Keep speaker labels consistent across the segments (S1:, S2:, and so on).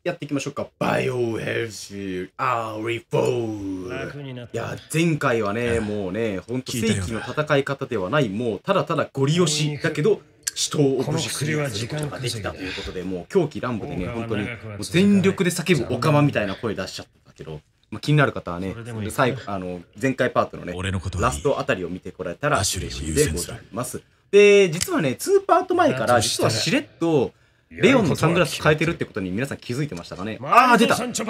S1: やっていきましょうか。バイオヘルシーR4。いや、前回はね、もうね、ほんと正規の戦い方ではない、もうただただゴリ押しだけど、死闘を無事クリアすることができたということで、もう狂気乱舞でね、本当にもう全力で叫ぶオカマみたいな声出しちゃったけど、まあ、気になる方はね、最後、前回パートのね、ラストあたりを見てこられたら嬉しいでございます。で、実はね、2パート前から、実はしれっと、レオンのサングラス変えてるってことに皆さん気づいてましたかね。ああ、出た。お救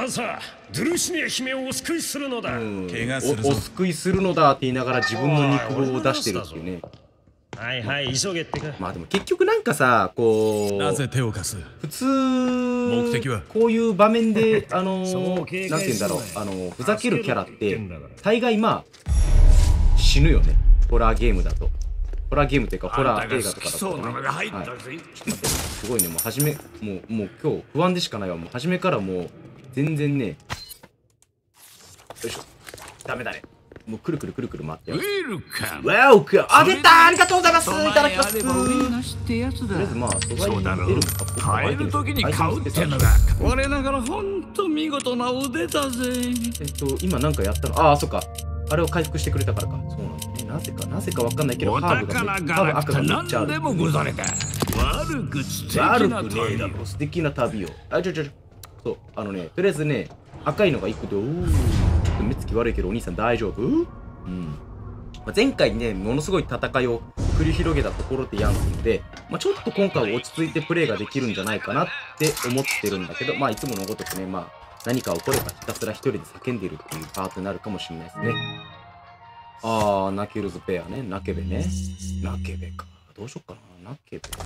S1: いするのだって言いながら自分の肉棒を出してるっていうね。はいはい、急げってか。まあでも結局なんかさ、こう、なぜ手を貸す。普通、目的はこういう場面で、なんて言うんだろう、ふざけるキャラって、大概まあ、死ぬよね。ホラーゲームだと。ホラーゲームというか、ホラー映画とかだとね。はい。ちょっと待って、すごいね、もう初め、もう今日不安でしかないわ。もう初めからもう、全然ね、よいしょ。ダメだね。もうくるくるくるくる回ってよ。ウェルカム。あ、出た、ありがとうございます。いただきます。とりあえずまあ、素材に出る
S2: 買える時に買うってのが我ながらほんと見事な腕だぜ。
S1: 今なんかやったの。ああ、そっか。あれを回復してくれたからか。そうなんだね。なぜかわかんないけど、ハーブ赤がめっちゃある。悪くねえだろ。素敵な旅を。そう、とりあえずね、赤いのが1個で、ちょっと目つき悪いけど、お兄さん大丈夫？うん。前回ね、ものすごい戦いを繰り広げたところでやんすので、ちょっと今回は落ち着いてプレイができるんじゃないかなって思ってるんだけど、いつものごとくね、何か起こればひたすら一人で叫んでるっていうパートになるかもしれないですね。ナケルズペアね。ナケベね。ナケベか。どうしよっかな。ナケベ。す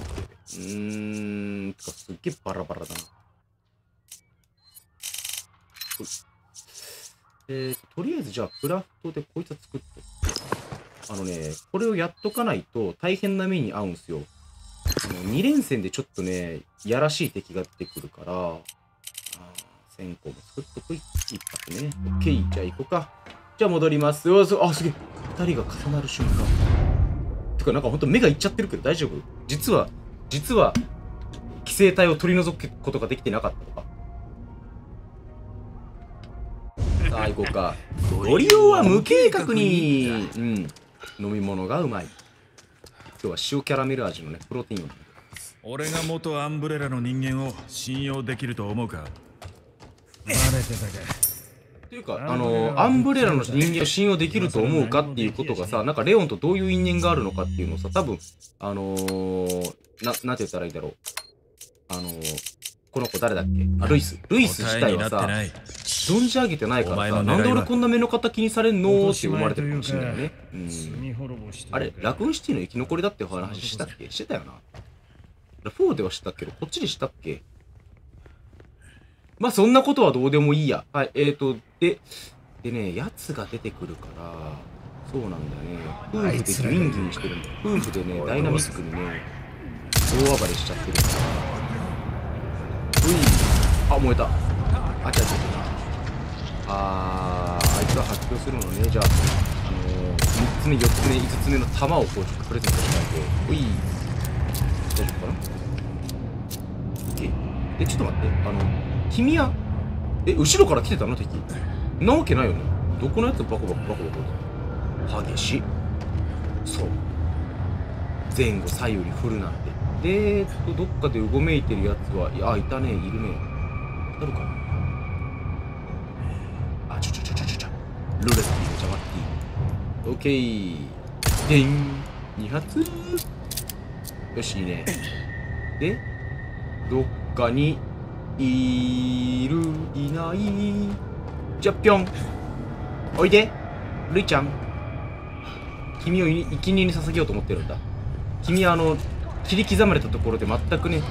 S1: っげえバラバラだな。とりあえずじゃあクラフトでこいつは作っとく。これをやっとかないと大変な目に遭うんすよ。2連戦でちょっとね、やらしい敵が出てくるから、1000個も作っとく。一発ね。オッケー。じゃあ行こうか。じゃあ戻ります。すげえ。2人が重なる瞬間。てか、なんかほんと目がいっちゃってるけど大丈夫？実は、寄生体を取り除くことができてなかったのか。さあ、行こうか。ご利用は無計画に。飲み物がうまい。今日は塩キャラメル味のね、プロテインを。
S2: 俺が元アンブレラの人間を信用できると思うか？バレてたか。
S1: というか、アンブレラの人間を信用できると思うかっていうことがさ、なんかレオンとどういう因縁があるのかっていうのをさ、多分、なんて言ったらいいんだろう。この子誰だっけ？ルイス自体はさ、存じ上げてないからさ、なんで俺こんな目の敵にされんのって思われてるかもしれないよね。あれ、ラクーンシティの生き残りだって話したっけ？してたよな。4ではしたっけど、こっちでしたっけ？そんなことはどうでもいいや。はい、でね、やつが出てくるから、そうなんだよね。夫婦でギンギンしてるんだよ。夫婦でね、ダイナミックにね、大暴れしちゃってるから。燃えた。あいつが発狂するのね。じゃあ、3つ目、4つ目、5つ目の弾をこう、ちょっとプレゼントしないと。大丈夫かな？ OK。ちょっと待って。君は、後ろから来てたの敵。なわけないよね。どこのやつバコバコ。激しい。そう。前後左右に振るなんて。どっかでうごめいてるやつは、いたね、いるね。当たるかな？ルーレットの邪魔っていい。オッケー。でん。2発。よし、いいね。で、どっかに、いない。じゃ、ぴょん。おいで。ルイちゃん。君を生贄に捧げようと思ってるんだ。君は切り刻まれたところで全くね。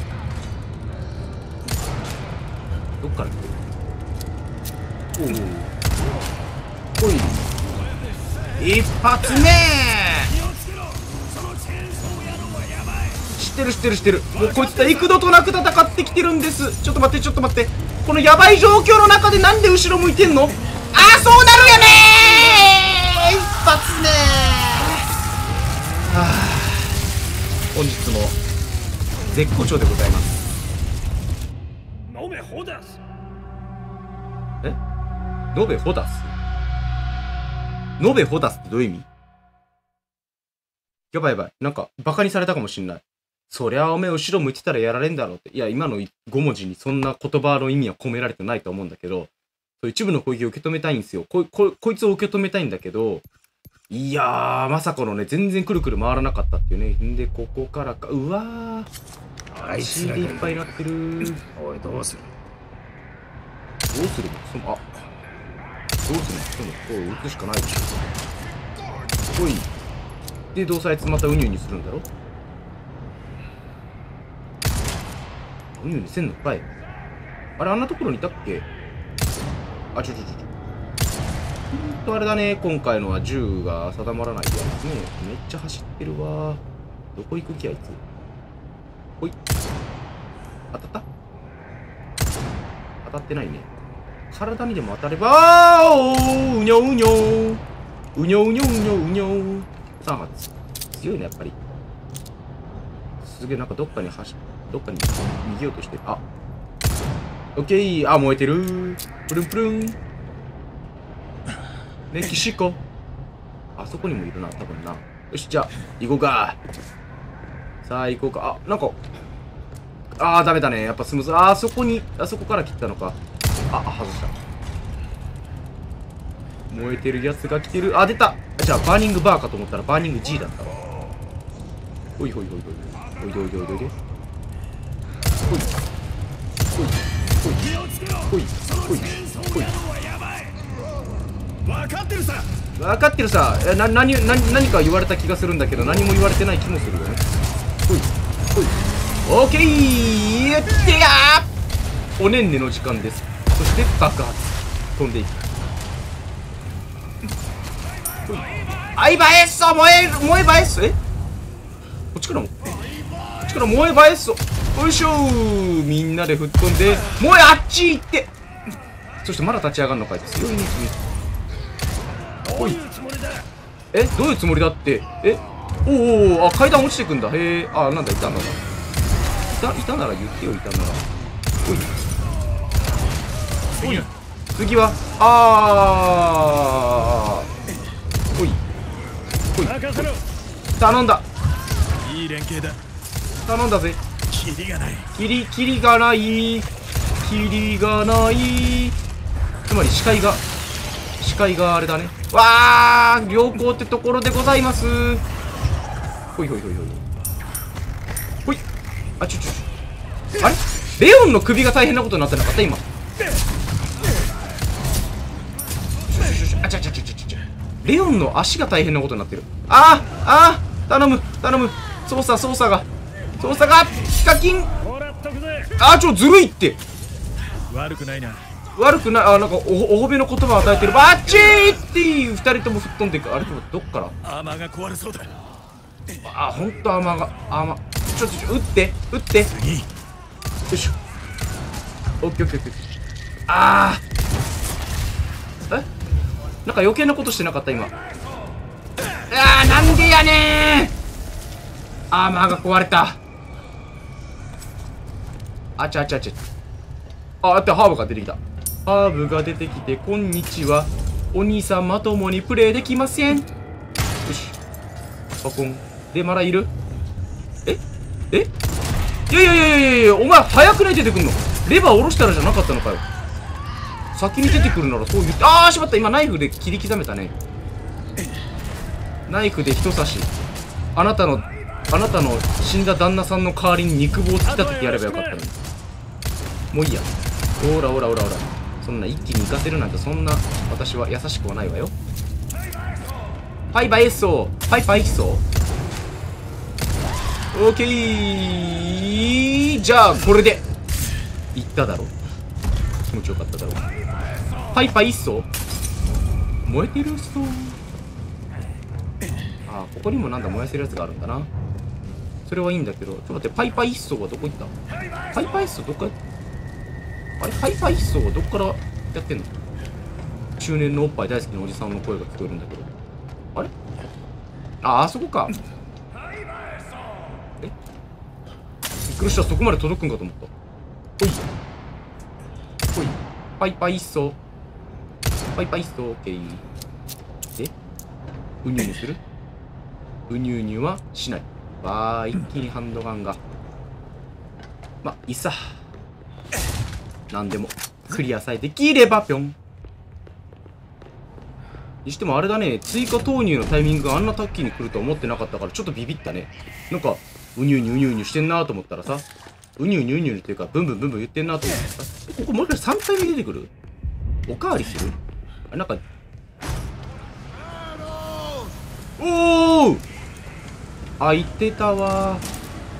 S1: どっから来てる？おい。一発目。知ってる。もうこいつと幾度となく戦ってきてるんです。ちょっと待って。このヤバい状況の中でなんで後ろ向いてんの？そうなるよねー。一発目。本日も絶好調でございます。
S2: ホダス。
S1: え？ノベホダス？ノベホダスってどういう意味？やばいやばい。なんか、バカにされたかもしんない。そりゃおめえ後ろ向いてたらやられんだろうって。いや、今の5文字にそんな言葉の意味は込められてないと思うんだけど、一部の攻撃を受け止めたいんですよ。こいつを受け止めたいんだけど、いやー、まさかのね、全然くるくる回らなかったっていうね。んで、ここからか、うわー。
S2: あいつ
S1: 血でいっぱいになってる。
S2: おい、どうする？
S1: どうするの？どうするの？こう打つしかないでしょ。ほい。で、どうせあいつまたウニュウニするんだろ？ウニュウニせんのかい？あれ、あんなところにいたっけ？あ、あれだね、今回のは銃が定まらないやつね。めっちゃ走ってるわ。どこ行く気あいつ。ほい。当たった？当たってないね。体にでも当たれば、うにょうにょうにょうにょうにょうにょう。3発。強いね、やっぱり。すげえ、なんかどっかに逃げようとしてる。あ。オッケー。あ、燃えてる。プルンプルン。メキシコ。あそこにもいるな、多分な。よし、じゃあ、行こうか。さあ、行こうか。あ、なんか。あー、ダメだね。やっぱスムーズ。あそこから切ったのか。あ、外した。燃えてるやつが来てる。あ、出た。じゃあ、バーニングバーかと思ったらバーニング G だったわ。ほいほいほいほい。おいでおいでおいでおいで。ほい。ほい。ほい。ほい。ほい。ほい。
S2: 分かってるさ。
S1: 分かってるさ。何か言われた気がするんだけど、何も言われてない気もするよね。ほい。ほい。オーケー。やってやー。おねんねの時間です。そして爆発。飛んでいく。あいばえっそ燃えばえっそ。こっちから燃えばえっそ。よいしょー。みんなで吹っ飛んで燃えあっち行って。そしてまだ立ち上がるのかい。強いね君。ほい。どういうつもりだって。おお、あ、階段落ちてくんだ。へえ。あ、なんだ、いたんだ。いたなら言ってよ、いたなら。ほい。次はほい。ほい。頼んだ。
S2: いい連携だ。
S1: 頼んだぜ。
S2: キリがない。
S1: キリがない。つまり視界があれだね。わー、良好ってところでございます。ほいほいほいほい。ほい。あ、あれレオンの首が大変なことになってなかった今。レオンの足が大変なことになってる。頼む。操作がヒカキン。ずるいって。
S2: 悪くない。
S1: なんかお褒めの言葉を与えてる。バッチーっていう2人とも吹っ飛んでいく。あれどっから？
S2: アーマーが壊れそうだ。
S1: ほんとアーマー。ちょ撃って。よいしょ。オッケー。なんか余計なことしてなかった今。なんでやねー。アーマーが壊れた。あってハーブが出てきた。ハーブが出てきて、こんにちは。お兄さんまともにプレイできません。よし。パコン。で、まだいる？いや、お前早くない出てくんの？レバー下ろしたらじゃなかったのかよ。先に出てくるならそう言って。しまった。今ナイフで切り刻めたね。ナイフで人差し。あなたの死んだ旦那さんの代わりに肉棒を突き立ててやればよかったのに。もういいや。おら。そんな一気に行かせるなんて、そんな私は優しくはないわよ。パイパイッソー。オーケー。じゃあこれでいっただろ。気持ちよかっただろ。パイパイッソー。燃えてるそう。ここにもなんだ燃やせるやつがあるんだな。それはいいんだけど、ちょっと待って。パイパイッソーはどこ行った？パイパイッソーどっか、あれパイパイッソーはどっからやってんの？中年のおっぱい大好きなおじさんの声が聞こえるんだけど。あれ？あそこか。びっくりした。そこまで届くんかと思った。ほい。 パイパイっそ。パイパイっそ。オッケー。で、うにゅうにゅする？うにゅうにゅはしない。わー、一気にハンドガンが。ま、いいさ。なんでも、クリアさえできればぴょん。にしてもあれだね、追加投入のタイミングがあんな時に来ると思ってなかったからちょっとビビったね。なんか、うにゅうにゅうにゅうにゅしてんなと思ったらさ、うにゅうにゅうにゅっていうか、ブンブンブンブン言ってんなと思ってさ、ここもう一回3回目出てくる？おかわりする？あ、なんか、おー！あ、言ってたわー。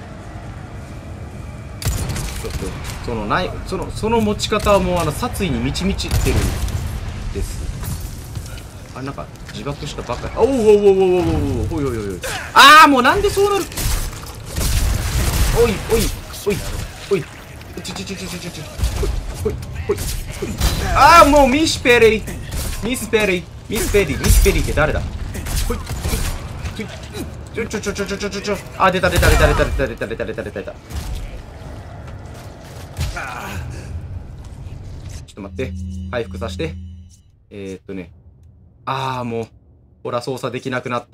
S1: その持ち方はもう殺意に満ち満ちってるんです。あ、なんか自爆したばっかり。おうおうおうおうおうおうおいおいおい。ああ、もうなんでそうなる。おいおいおいおい。おい。ああ、もうミスペリーって誰だ。ほい。あ、出た。ちょっと待って。回復させて。ああ、もう。ほら、操作ができなくなった。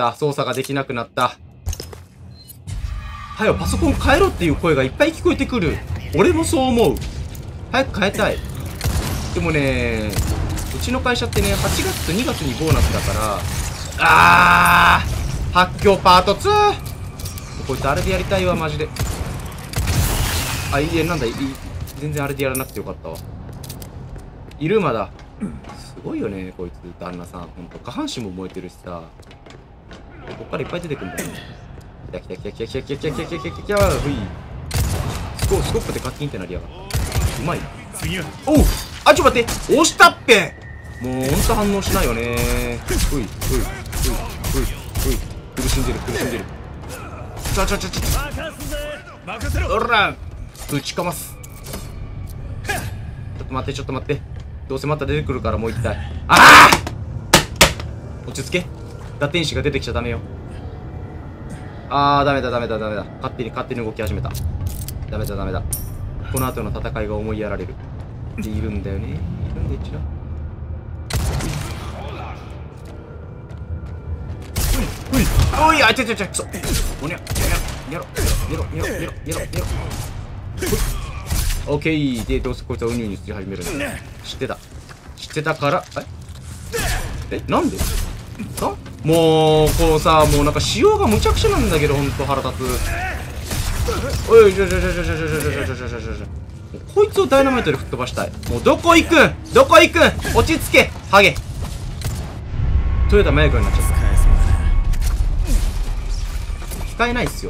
S1: はよ、パソコン変えろっていう声がいっぱい聞こえてくる。俺もそう思う。早く変えたい。でもね、うちの会社ってね、8月と2月にボーナスだから、発狂パート 2！ こいつあれでやりたいわ、マジで。あ、いいえ、なんだ、全然あれでやらなくてよかったわ。イルマだ。すごいよね、こいつ、旦那さん。ほんと、下半身も燃えてるしさ。こっからいっぱい出てくんだよね。来た。ふい。スコップでカッキンってなりやがった。うまい。おう！あ、ちょっと待って！押したっぺ！もう、ほんと反応しないよね。ふい。苦しんでる。おら！ぶちかます。ちょっと待って。どうせまた出てくるからもう一回。ああ！落ち着け。打天使が出てきちゃダメよ。ダメだ。勝手に動き始めた。ダメだ。この後の戦いが思いやられる。で、いるんだよね。ちら。おい、あ、ちょ。おにゃ。やろ。オッケー。で、どうせこいつはウニュウニし始めるんだ。知ってたから、なんで？もう、こうさ、もうなんか仕様がむちゃくちゃなんだけど、ほんと腹立つ。おい、こいつをダイナマイトで吹っ飛ばしたい。もうどこ行くん？落ち着け、ハゲ。豊田真由子になっちゃった。使えないっすよ。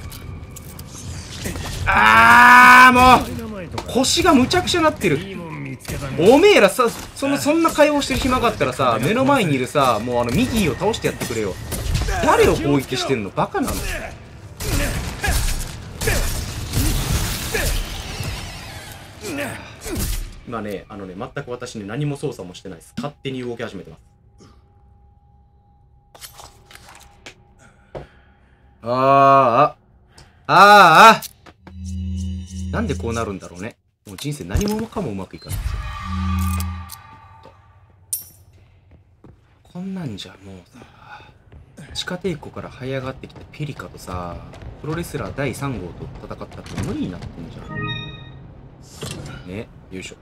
S1: もう腰がむちゃくちゃなってる。おめえらさ、そんな会話してる暇があったらさ、目の前にいるさ、もうミギーを倒してやってくれよ。誰を攻撃してんの？バカなの？今ね、全く私ね、何も操作もしてないです。勝手に動き始めてます。なんでこうなるんだろうね。もう人生何もかもうまくいかないですよ。こんなんじゃもうさ、地下帝国から這い上がってきたペリカとさ、プロレスラー第3号と戦ったって無理になってんじゃん。ね、よいしょ。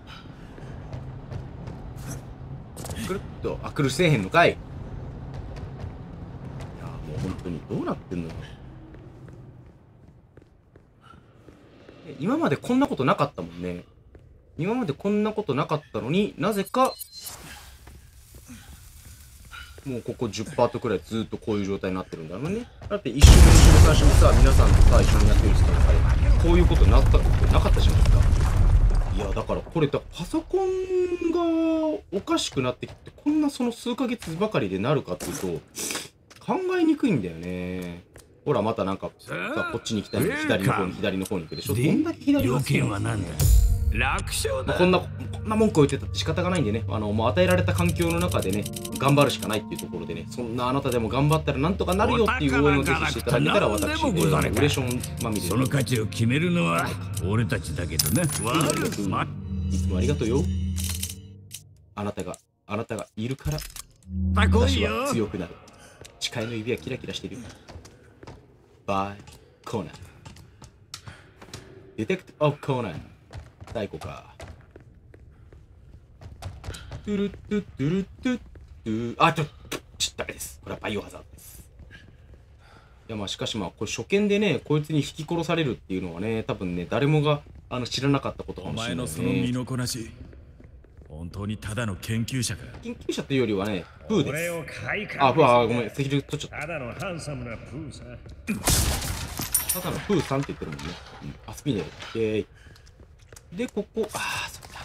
S1: くるっと、苦しせえへんのかい。いや、もう本当にどうなってんのよ。今までこんなことなかったもんね。今までこんなことなかったのになぜか、もうここ10パートくらいずっとこういう状態になってるんだろうね。だって1週目、2週目、3週目さ、皆さんとさ、一緒にやってる人とかで、こういうことなかったじゃないですか。いや、だからこれ、パソコンがおかしくなってきて、こんなその数ヶ月ばかりでなるかっていうと、考えにくいんだよね。ほら、またなんか、さ、こっちに来たり、左の方に行くでしょ。どんだけ左に行くの？楽勝だ。こんな文句を言ってたって仕方がないんでね、もう与えられた環境の中でね、頑張るしかないっていうところでね、そんなあなたでも頑張ったらなんとかなるよっていう応援をぜひしていただけたら、私、ウレションまみれで。その価値を決めるのは俺たちだけどね。いつもありがとうよ。 あなたがいるから私は強くなる。誓いの指はキラキラしてる。バイコーナン。ディテクティブ・オブ・コーナン。太鼓か。トゥルトゥトゥルトゥトゥ。あ、ダメです。これはバイオハザードです。いや、まあしかしまあこれ初見でね、こいつに引き殺されるっていうのはね、多分ね、誰もが知らなかったことかもしれない、ね。
S2: お前のその身のこなし、本当にただの研究者か。
S1: 研究者というよりはね、プーです。あ、プー、あ、ごめん、セキュリティ取っちゃった。ただのハンサムなプーさ。ただのプーさんって言ってるもんね。アスピネル。で、ここ、ああ、そうだ。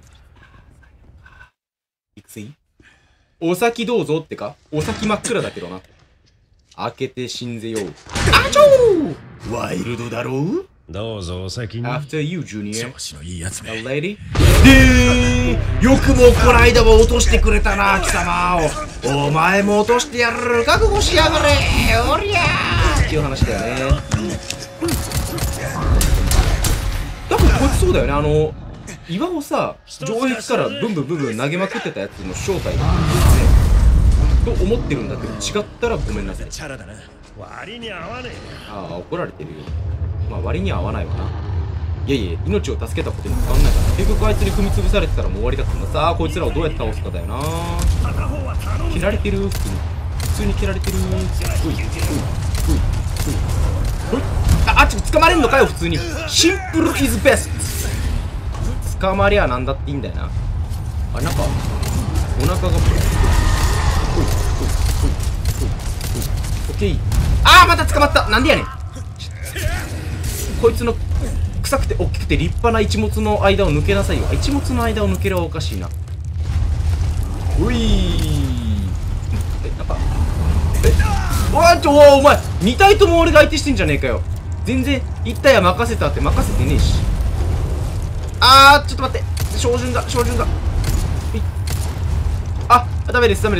S1: 育成お先どうぞってか、お先真っ暗だけどな。開けて死んぜよう。あちょーワイルドだろう
S3: どうぞお先に。
S1: After you, Junior.
S2: 調子のいいやつめ。
S1: Lady? よくもこないだも落としてくれたな、貴様を。お前も落としてやる。覚悟しやがれ。おりゃーっていう話だよね。多分こいつそうだよね。岩をさ、城壁からブンブンブンブン投げまくってたやつの正体だと思ってるんだけど、違ったらごめんなさい。
S3: 割に合わねえ。
S1: ああ、怒られてるよ。まあ割には合わないわな。いやいや、命を助けたことに変わんないから。結局あいつに組み潰されてたらもう終わりだったんだ。さあ、こいつらをどうやって倒すかだよな。切られてる、普通に切られてる。あ、捕まれんのかよ、普通に。シンプルイズベスト。捕まりゃなんだっていいんだよな。あ、なんか、お腹が。オッケー。あー、また捕まった。なんでやねん。こいつの臭くて大きくて立派な一物の間を抜けなさいよ。一物の間を抜けるはおかしいな。ういー。なんか。お前2体とも俺が相手してんじゃねえかよ。全然1体は任せたって任せてねえし。あー、ちょっと待って。照準が。あ、ダメです。ほっ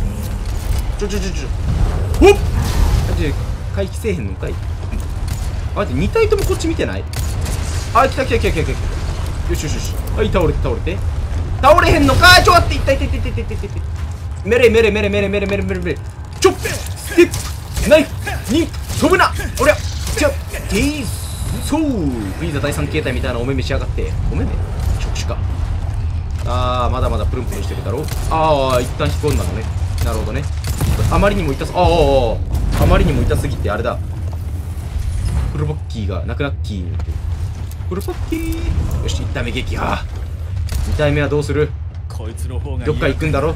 S1: 回帰せえへんのかい。あ、待って、2体ともこっち見てない。あ、来た。よし。はい、倒れて。倒れへんのかい。ちょ、待って、痛い。メレ。ちょっステップナイフに飛ぶな。俺はじゃテイーそうフリーザ第3形態みたいなお目目しやがって。お目目触手か。あー、まだまだプルンプルンしてるだろう。あー、一旦引っ込んだのね。なるほどね。あまりにも痛すぎてあれだ。フルボッキーがなくなっきー。フルボッキー。よし、1体目撃破。2体目はどうする。
S2: こいつの方が
S1: どっか行くんだろ。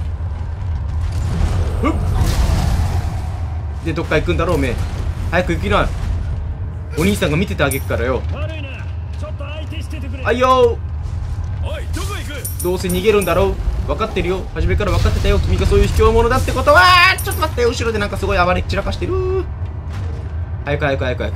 S1: で、どっか行くんだろう、おめえ。早く行きな。お兄さんが見ててあげるからよ。はいよー。どうせ逃げるんだろう。分かってるよ。初めから分かってたよ。君がそういう卑怯者だってことは。ちょっと待って、後ろでなんかすごい暴れ散らかしてる。早く。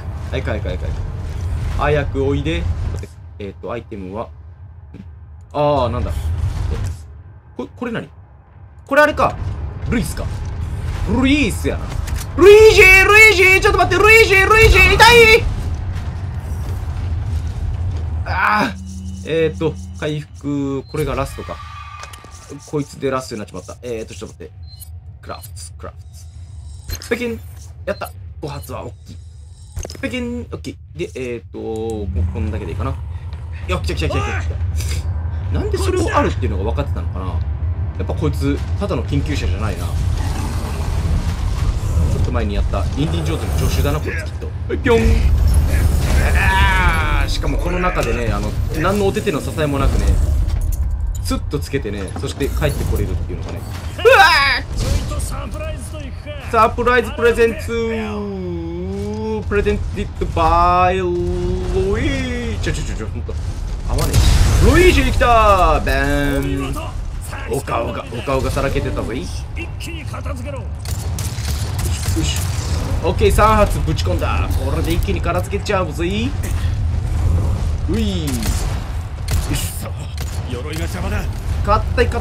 S1: 早くおいで。アイテムは。ああ、なんだ。これ何？これあれか。ルイスか。ルイスやな。ルイージーちょっと待って、ルイージー痛い。ああ。回復、これがラストか。こいつでラストになっちまった。ちょっと待って。クラフツ。ペキン。やった。5発は大きい。ペキン。オッケー。で、こんだけでいいかな。よっ、来た。なんでそれをあるっていうのが分かってたのかな。やっぱこいつ、ただの研究者じゃないな。ちょっと前にやった、インディ・ジョーンズの助手だな、こいつきっと。ぴょん。しかもこの中でね、何のお手手の支えもなくね、スッとつけてね、そして帰ってこれるっていうのがね。うわー！サプライズプレゼンツプレゼンティッドバイルイーちょ、ほんと。合わねえ。ルイージ来たーバーンお顔がさらけてたぞい。よし。オッケー、3発ぶち込んだ。これで一気に片付けちゃうぞい。うい。よし。
S2: 鎧が邪魔だ。
S1: 買ったい。おう。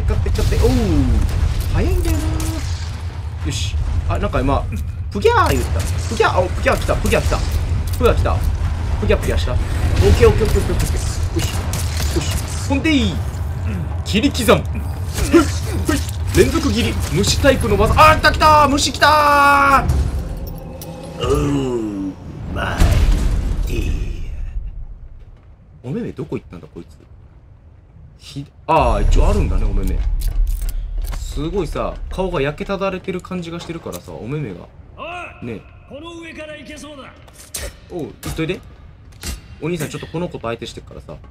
S1: 早いんだよな。よし。あ、なんか今、プギャー言った。プギャー来た。プギャーした。オッケー。よし。ほんでいい。切り刻む。 連続斬り虫タイプの技。あー、来た虫来たー。おーマイディー。お目目どこ行ったんだこいつ。ああ、一応あるんだね、お目目。すごいさ、顔が焼けただれてる感じがしてるからさ、お目目がね。
S3: この上から行けそうだ。
S1: おう、行っといで。お兄さんちょっとこの子と相手してるからさ。こ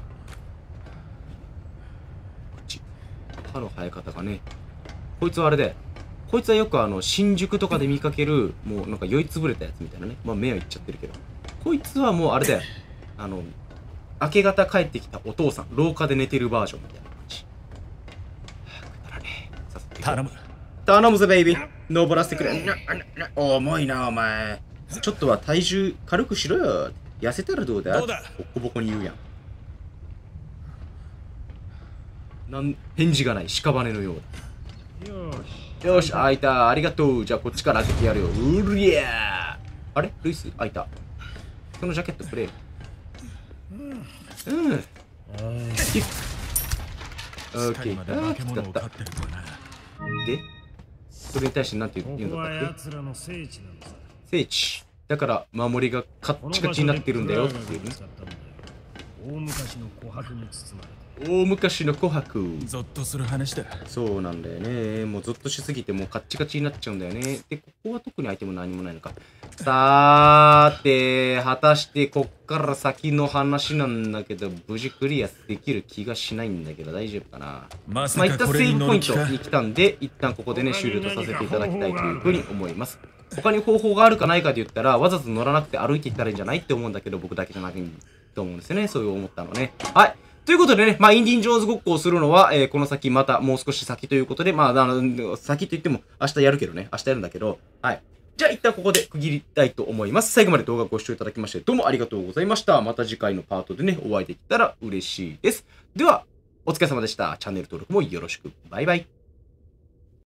S1: っち歯の生え方がね。こいつはあれで、こいつはよく新宿とかで見かける、もうなんか酔いつぶれたやつみたいなね。まあ目はいっちゃってるけど、こいつはもうあれだよ、明け方帰ってきたお父さん、廊下で寝てるバージョンみたいな感じ。くだらねえ。させて頼む。頼むぜベイビー。登らせてくれ。重いなお前。ちょっとは体重軽くしろよ。痩せたらどうだ？ボッコボコに言うやん。返事がない屍のようだ。よし、開いた。ありがとう。じゃあこっちから開けてやるよ。うりゃー。あれルイス開いた。そのジャケットくれ。オッケー。ああ、きつかった。で、それに対して何て言うんだったっけ？聖地。だから守りがカッチカチになってるんだよっていうね。大昔の琥珀に包まれて。大昔の琥珀。
S2: ゾッとする話だ。
S1: そうなんだよね。もうゾッとしすぎてもうカッチカチになっちゃうんだよね。で、ここは特にアイテム何もないのか。さーて、果たしてこっから先の話なんだけど、無事クリアできる気がしないんだけど、大丈夫かな。まあ、一旦セーブポイントに来たんで、一旦ここでね、終了とさせていただきたいというふうに思います。他に方法があるかないかで言ったら、わざわざ乗らなくて歩いていったらいいんじゃないって思うんだけど、僕だけじゃないと思うんですよね。そういう思ったのね。はい。ということでね、まあ、インディ・ジョーンズごっこをするのは、この先またもう少し先ということで、まあ、先と言っても明日やるけどね、明日やるんだけど、はい。じゃあ一旦ここで区切りたいと思います。最後まで動画ご視聴いただきましてどうもありがとうございました。また次回のパートでね、お会いできたら嬉しいです。では、お疲れ様でした。チャンネル登録もよろしく。バイバイ。